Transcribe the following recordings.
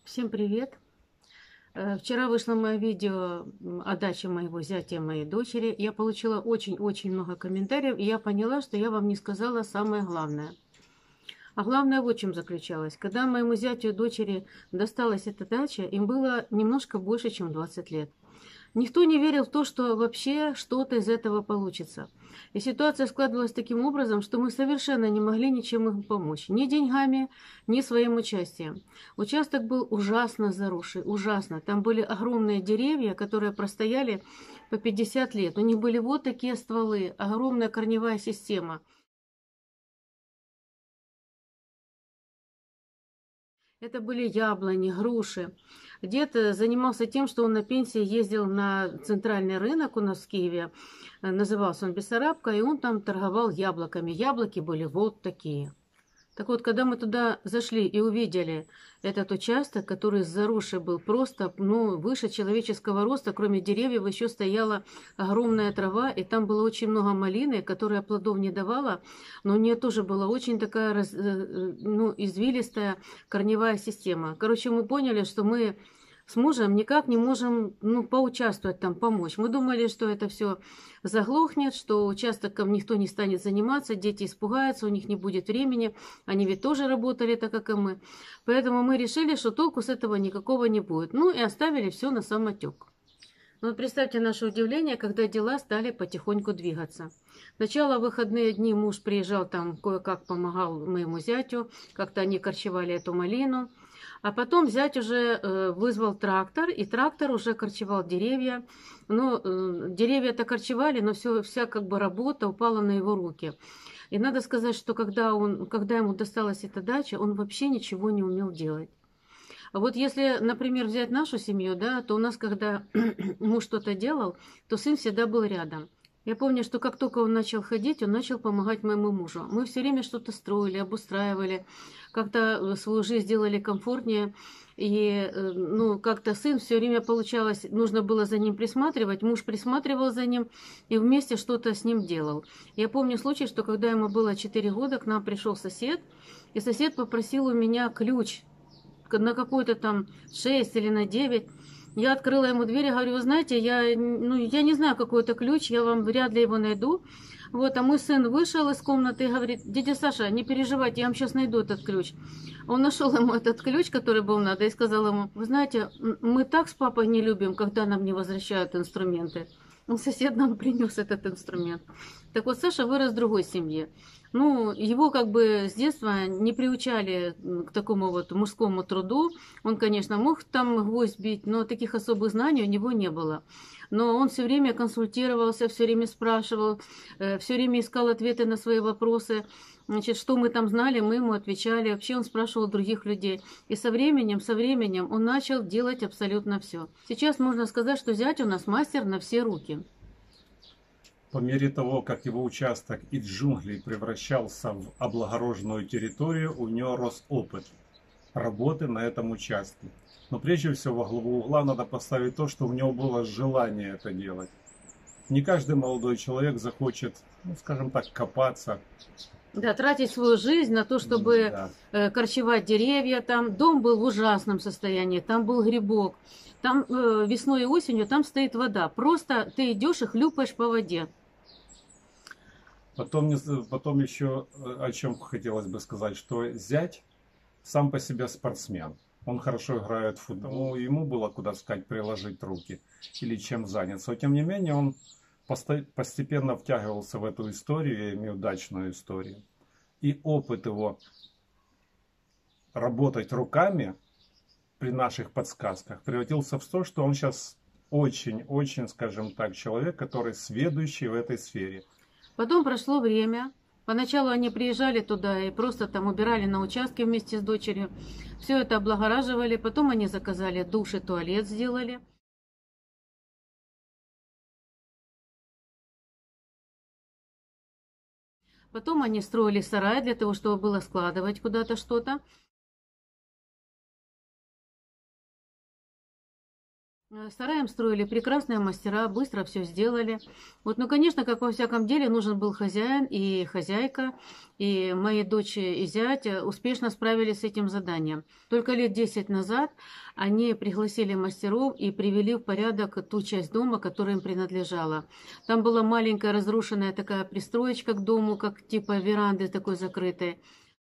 Всем привет! Вчера вышло мое видео о даче моего зятя и моей дочери. Я получила очень-очень много комментариев, и я поняла, что я вам не сказала самое главное. А главное вот в чем заключалось. Когда моему зятю и дочери досталась эта дача, им было немножко больше, чем 20 лет. Никто не верил в то, что вообще что-то из этого получится. И ситуация складывалась таким образом, что мы совершенно не могли ничем им помочь. Ни деньгами, ни своим участием. Участок был ужасно заросший, ужасно. Там были огромные деревья, которые простояли по 50 лет. У них были вот такие стволы, огромная корневая система. Это были яблони, груши. Дед занимался тем, что он на пенсии ездил на центральный рынок у нас в Киеве. Назывался он Бессарабка, и он там торговал яблоками. Яблоки были вот такие. Так вот, когда мы туда зашли и увидели этот участок, который заросший был просто, выше человеческого роста, кроме деревьев еще стояла огромная трава, и там было очень много малины, которая плодов не давала, но у нее тоже была очень такая, извилистая корневая система. Короче, мы поняли, что мы с мужем никак не можем, поучаствовать там, помочь. Мы думали, что это все заглохнет, что участком никто не станет заниматься, дети испугаются, у них не будет времени, они ведь тоже работали так, как и мы. Поэтому мы решили, что толку с этого никакого не будет. Ну и оставили все на самотек. Но вот представьте наше удивление, когда дела стали потихоньку двигаться. Сначала в выходные дни муж приезжал там, кое-как помогал моему зятю, как-то они корчевали эту малину. А потом зять уже вызвал трактор, и трактор уже корчевал деревья. Деревья-то корчевали, но вся как бы работа упала на его руки. И надо сказать, что когда ему досталась эта дача, он вообще ничего не умел делать. А вот если, например, взять нашу семью, да, то у нас, когда муж что-то делал, то сын всегда был рядом. Я помню, что как только он начал ходить, он начал помогать моему мужу. Мы все время что-то строили, обустраивали, как-то свою жизнь делали комфортнее. И, как-то сын все время получалось, нужно было за ним присматривать, муж присматривал за ним и вместе что-то с ним делал. Я помню случай, что когда ему было 4 года, к нам пришел сосед, и сосед попросил у меня ключ на какой-то там 6 или на 9. Я открыла ему дверь и говорю: вы знаете, я не знаю, какой это ключ, я вам вряд ли его найду. Вот, а мой сын вышел из комнаты и говорит: дядя Саша, не переживайте, я вам сейчас найду этот ключ. Он нашел ему этот ключ, который был надо, и сказал ему: вы знаете, мы так с папой не любим, когда нам не возвращают инструменты. Сосед нам принес этот инструмент. Так вот, Саша вырос в другой семье. Его как бы с детства не приучали к такому вот мужскому труду. Он, конечно, мог там гвоздь бить, но таких особых знаний у него не было. Но он все время консультировался, все время спрашивал, все время искал ответы на свои вопросы. Значит, что мы там знали, мы ему отвечали. Вообще он спрашивал других людей. И со временем он начал делать абсолютно все. Сейчас можно сказать, что зять у нас мастер на все руки. По мере того, как его участок из джунглей превращался в облагороженную территорию, у него рос опыт работы на этом участке. Но прежде всего во главу угла надо поставить то, что у него было желание это делать. Не каждый молодой человек захочет, скажем так, копаться. Да, тратить свою жизнь на то, чтобы Да. корчевать деревья. Там дом был в ужасном состоянии, там был грибок. Там весной и осенью там стоит вода. Просто ты идешь и хлюпаешь по воде. Потом еще о чем хотелось бы сказать, что зять сам по себе спортсмен. Он хорошо играет в футбол, ему было куда сказать приложить руки или чем заняться. Но тем не менее он постепенно втягивался в эту историю, я имею удачную историю. И опыт его работать руками при наших подсказках превратился в то, что он сейчас очень, скажем так, человек, который сведущий в этой сфере. Потом прошло время. Поначалу они приезжали туда и просто там убирали на участке вместе с дочерью. Все это облагораживали. Потом они заказали душ и туалет сделали. Потом они строили сарай для того, чтобы было складывать куда-то что-то. Сараем строили прекрасные мастера, быстро все сделали. Вот, ну, конечно, как во всяком деле, нужен был хозяин и хозяйка, и мои дочь и зять успешно справились с этим заданием. Только лет 10 назад они пригласили мастеров и привели в порядок ту часть дома, которая им принадлежала. Там была маленькая разрушенная такая пристроечка к дому, как типа веранды такой закрытой.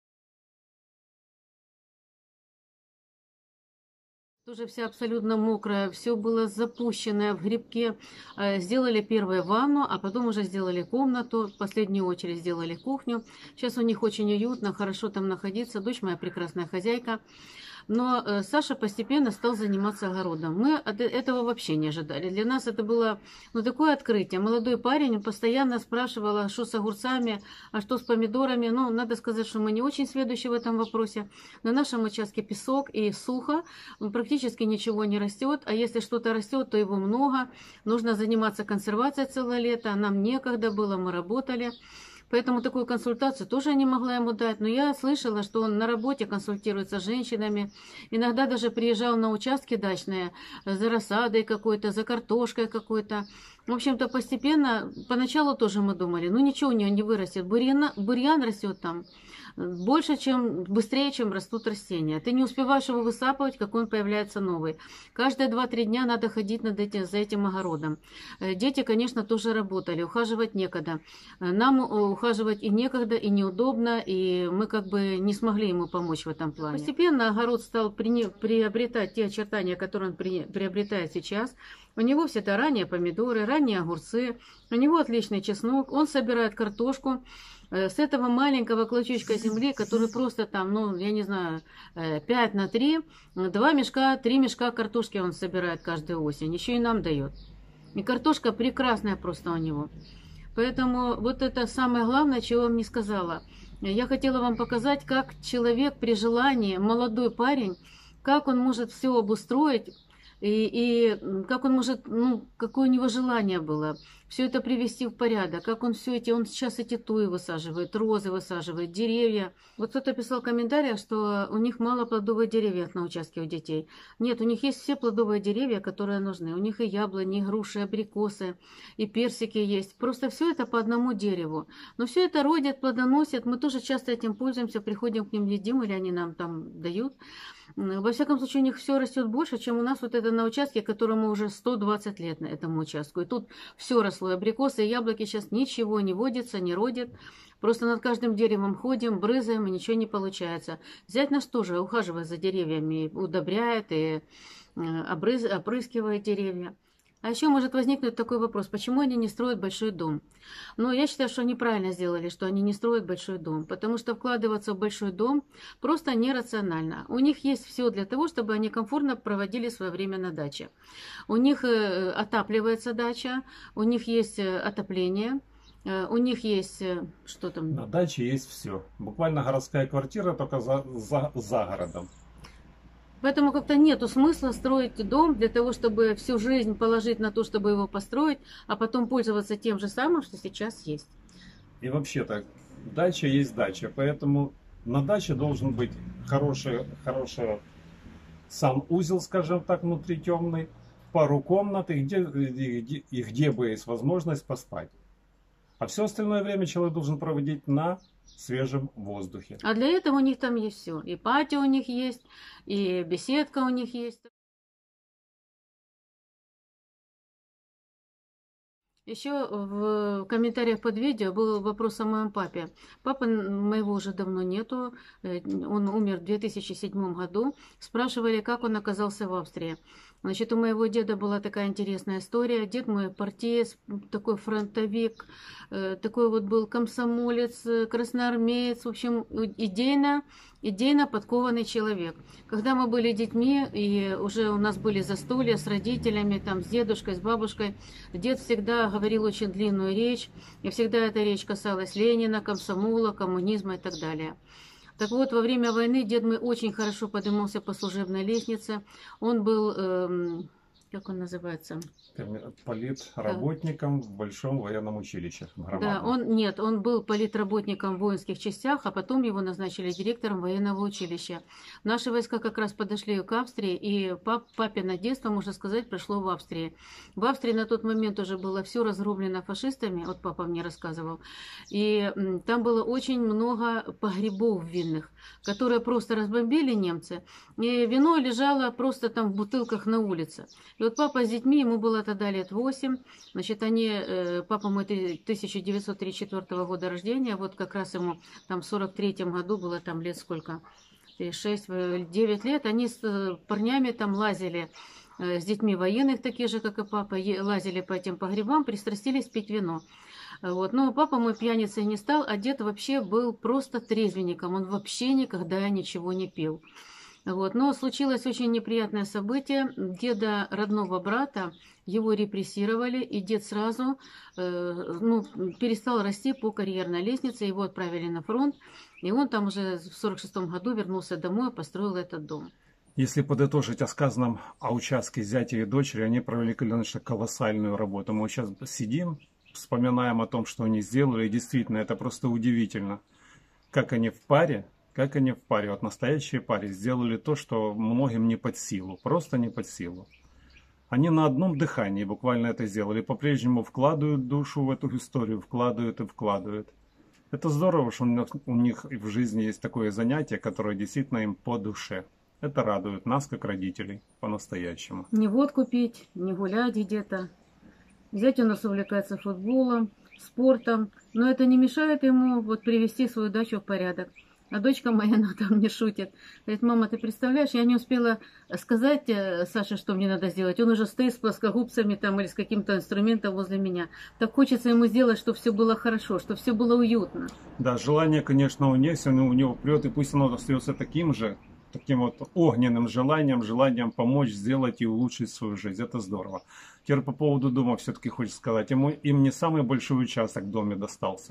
Тоже вся абсолютно мокрая, все было запущенное в грибке. Сделали первую ванну, а потом уже сделали комнату, в последнюю очередь сделали кухню. Сейчас у них очень уютно, хорошо там находиться. Дочь моя прекрасная хозяйка. Но Саша постепенно стал заниматься огородом. Мы от этого вообще не ожидали. Для нас это было такое открытие. Молодой парень, он постоянно спрашивал, а что с огурцами, а что с помидорами. Ну, надо сказать, что мы не очень сведущи в этом вопросе. На нашем участке песок и сухо, практически ничего не растет. А если что-то растет, то его много. Нужно заниматься консервацией целое лето. Нам некогда было, мы работали. Поэтому такую консультацию тоже я не могла ему дать. Но я слышала, что он на работе консультируется с женщинами. Иногда даже приезжал на участки дачные за рассадой какой-то, за картошкой какой-то. В общем-то, постепенно, поначалу тоже мы думали, ну ничего у него не вырастет. Бурьян растет там быстрее, чем растут растения. Ты не успеваешь его высапывать, как он появляется новый. Каждые 2-3 дня надо ходить за этим огородом. Дети, конечно, тоже работали, ухаживать некогда. Нам ухаживать и некогда, и неудобно, и мы как бы не смогли ему помочь в этом плане. Постепенно огород стал приобретать те очертания, которые он приобретает сейчас. У него всегда ранние помидоры, ранние огурцы, у него отличный чеснок, он собирает картошку с этого маленького клочочка земли, который просто там, ну, я не знаю, 5×3, 3 мешка картошки он собирает каждую осень, еще и нам дает. И картошка прекрасная просто у него. Поэтому вот это самое главное, чего я вам не сказала. Я хотела вам показать, как человек при желании, молодой парень, как он может все обустроить, и как он может, какое у него желание было все это привести в порядок, как он он сейчас эти туи высаживает, розы высаживает, деревья. Вот кто-то писал в комментариях, что у них мало плодовых деревьев на участке у детей. Нет, у них есть все плодовые деревья, которые нужны. У них и яблони, и груши, и абрикосы, и персики есть. Просто все это по одному дереву. Но все это родит, плодоносит. Мы тоже часто этим пользуемся, приходим к ним, едим, или они нам там дают. Во всяком случае, у них все растет больше, чем у нас вот это на участке, которому уже 120 лет на этому участку. И тут все росло. Абрикосы и яблоки сейчас ничего не водится, не родит. Просто над каждым деревом ходим, брызаем, и ничего не получается. Зять наш тоже ухаживает за деревьями, удобряет и опрыскивает деревья. А еще может возникнуть такой вопрос, почему они не строят большой дом? Но я считаю, что они правильно сделали, что они не строят большой дом, потому что вкладываться в большой дом просто нерационально. У них есть все для того, чтобы они комфортно проводили свое время на даче. У них отапливается дача, у них есть отопление, у них есть, что там? На даче есть все. Буквально городская квартира, только за городом. Поэтому как-то нету смысла строить дом для того, чтобы всю жизнь положить на то, чтобы его построить, а потом пользоваться тем же самым, что сейчас есть. И вообще-то, дача есть дача, поэтому на даче должен быть хороший сам узел, скажем так, внутри темный, пару комнат, и где бы есть возможность поспать. А все остальное время человек должен проводить на свежем воздухе. А для этого у них там есть все. И патио у них есть, и беседка у них есть. Еще в комментариях под видео был вопрос о моем папе. Папы моего уже давно нету. Он умер в 2007 году. Спрашивали, как он оказался в Австрии. Значит, у моего деда была такая интересная история. Дед мой партиец, такой фронтовик, такой вот был комсомолец, красноармеец, в общем, идейно подкованный человек. Когда мы были детьми, и уже у нас были застолья с родителями, там, с дедушкой, с бабушкой, дед всегда говорил очень длинную речь, и всегда эта речь касалась Ленина, комсомола, коммунизма и так далее. Так вот, во время войны дед мой очень хорошо поднимался по служебной лестнице. Он был как он называется? Политработником в Большом военном училище. Да, он был политработником в воинских частях, а потом его назначили директором военного училища. Наши войска как раз подошли к Австрии, и папино детство, можно сказать, прошло в Австрии. В Австрии на тот момент уже было все разгромлено фашистами, вот папа мне рассказывал, и там было очень много погребов винных, которые просто разбомбили немцы, и вино лежало просто там в бутылках на улице. И вот папа с детьми, ему было тогда лет 8, значит, папа мой 1934 года рождения, вот как раз ему там в 43-м году было там лет сколько, 6-9 лет, они с парнями там лазили, с детьми военных, такие же, как и папа, лазили по этим погребам, пристрастились пить вино. Вот. Но папа мой пьяницей не стал, а дед вообще был просто трезвенником, он вообще никогда ничего не пил. Вот. Но случилось очень неприятное событие. Деда родного брата, его репрессировали, и дед сразу перестал расти по карьерной лестнице, его отправили на фронт, и он там уже в 46-м году вернулся домой и построил этот дом. Если подытожить о сказанном о участке зятя и дочери, они провели, конечно, колоссальную работу. Мы сейчас сидим, вспоминаем о том, что они сделали, и действительно, это просто удивительно, как они в паре, вот настоящие паре, сделали то, что многим не под силу, просто не под силу. Они на одном дыхании буквально это сделали, по-прежнему вкладывают душу в эту историю, вкладывают и вкладывают. Это здорово, что у них в жизни есть такое занятие, которое действительно им по душе. Это радует нас, как родителей, по-настоящему. Не водку пить, не гулять где-то. Зять у нас увлекается футболом, спортом, но это не мешает ему вот привести свою дачу в порядок. А дочка моя, она там не шутит. Говорит: мама, ты представляешь, я не успела сказать Саше, что мне надо сделать. Он уже стоит с плоскогубцами там или с каким-то инструментом возле меня. Так хочется ему сделать, чтобы все было хорошо, чтобы все было уютно. Да, желание, конечно, у него прет, и пусть оно остается таким вот огненным желанием помочь, сделать и улучшить свою жизнь. Это здорово. Теперь по поводу дома все-таки хочется сказать. Им не самый большой участок в доме достался.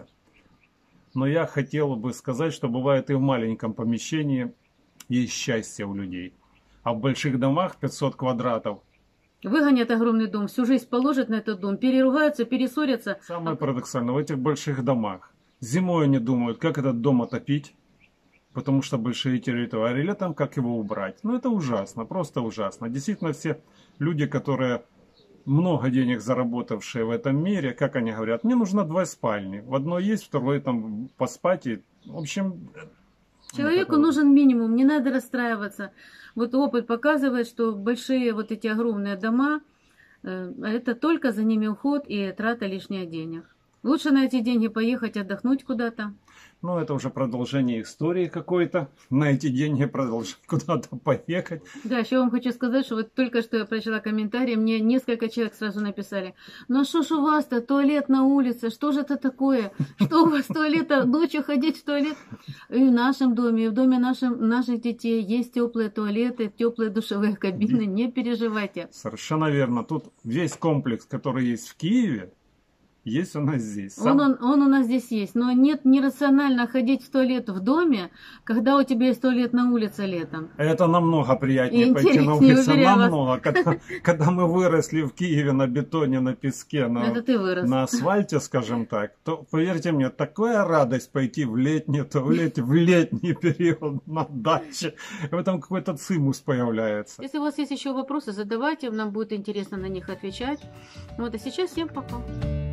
Но я хотел бы сказать, что бывает и в маленьком помещении есть счастье у людей. А в больших домах 500 квадратов. Выгонят огромный дом, всю жизнь положат на этот дом, переругаются, перессорятся. Самое парадоксальное, в этих больших домах зимой они думают, как этот дом отопить, потому что большие территории, а летом как его убрать. Ну это ужасно, просто ужасно. Действительно, все люди, которые много денег заработавшие в этом мире, как они говорят, мне нужно 2 спальни. В одной есть, второй там поспать. И, в общем... Человеку нужен минимум, не надо расстраиваться. Вот опыт показывает, что большие вот эти огромные дома, это только за ними уход и трата лишних денег. Лучше на эти деньги поехать отдохнуть куда-то. Ну, это уже продолжение истории какой-то. На эти деньги продолжать куда-то поехать. Да, еще вам хочу сказать, что вот только что я прочла комментарии, мне несколько человек сразу написали: ну что ж у вас-то, туалет на улице, что же это такое? Что у вас туалета, ночью ходить в туалет? И в нашем доме, и в доме наших детей есть теплые туалеты, теплые душевые кабины, не переживайте. Совершенно верно. Тут весь комплекс, который есть в Киеве, есть у нас здесь. Он у нас здесь есть, но нет, нерационально ходить в туалет в доме, когда у тебя есть туалет на улице летом. Это намного приятнее пойти на улицу, намного. Когда мы выросли в Киеве на бетоне, на песке, на асфальте, скажем так, то, поверьте мне, такая радость пойти в летний туалет, в летний период на даче. В этом какой-то цимус появляется. Если у вас есть еще вопросы, задавайте, нам будет интересно на них отвечать. Вот, а сейчас всем пока.